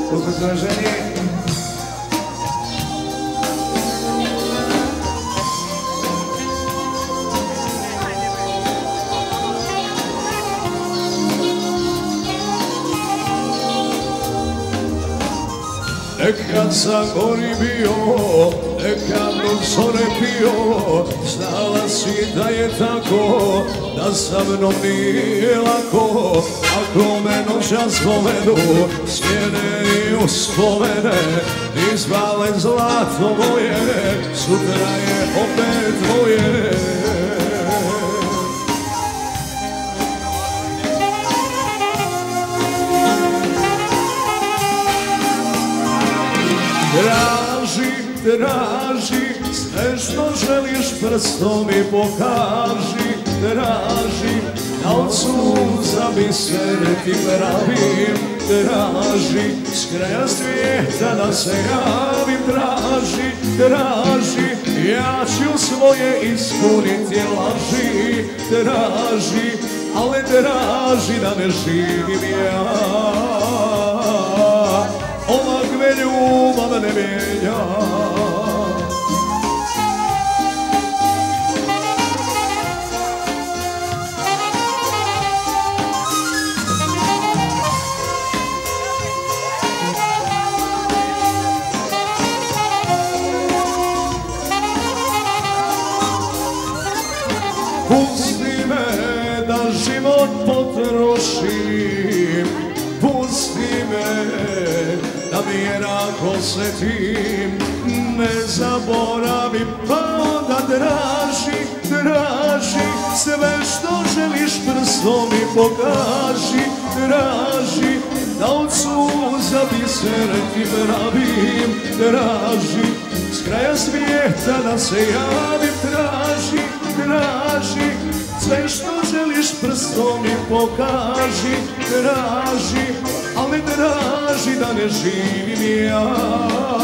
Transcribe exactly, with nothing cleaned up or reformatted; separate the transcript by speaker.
Speaker 1: koliko to ženi.
Speaker 2: Nekad sam gori bio, nekad dok zore pio, znala si da je tako, da sa mnom nije lako. Ako me noćas povedu, sjene i uspomene, izvale zlato moje, sutra je opet tvoje. Traži, traži, sve što želiš prstom mi pokaži. Traži, da od sunca bisere ti pravim. Traži, s kraja svijeta da se javim. Traži, traži, ja ću svoje ispuniti laži. Traži, ali traži da ne živim ja. Ovak me ljubav ne mijenja. Pusti me da život potrošim. Pusti me da mi je rako svetim. Ne zaboravim pa onda traži, traži, sve što želiš prstom mi pokaži. Traži, da od suza bisere ti pravim. Traži, s kraja svijeta da se javim. Traži, traži, sve što želiš prstom mi pokaži. Traži, ali traži da ne živim ja.